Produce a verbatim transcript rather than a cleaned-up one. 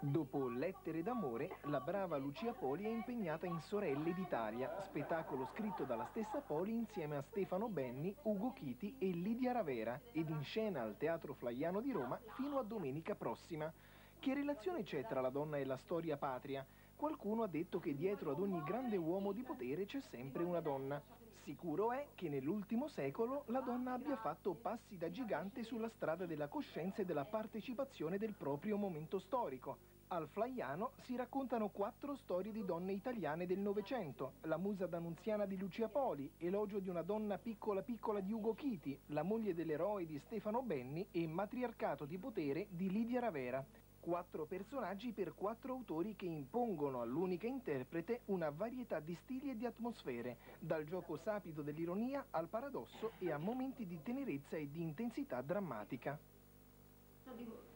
Dopo Lettere d'amore, la brava Lucia Poli è impegnata in Sorelle d'Italia, spettacolo scritto dalla stessa Poli insieme a Stefano Benni, Ugo Chiti e Lidia Ravera, ed in scena al Teatro Flaiano di Roma fino a domenica prossima. Che relazione c'è tra la donna e la storia patria? Qualcuno ha detto che dietro ad ogni grande uomo di potere c'è sempre una donna. Sicuro è che nell'ultimo secolo la donna abbia fatto passi da gigante sulla strada della coscienza e della partecipazione del proprio momento storico. Al Flaiano si raccontano quattro storie di donne italiane del Novecento: la musa d'Annunziana di Lucia Poli, Elogio di una donna piccola piccola di Ugo Chiti, La moglie dell'eroe di Stefano Benni e Matriarcato di potere di Lidia Ravera. Quattro personaggi per quattro autori che impongono all'unica interprete una varietà di stili e di atmosfere, dal gioco sapido dell'ironia al paradosso e a momenti di tenerezza e di intensità drammatica.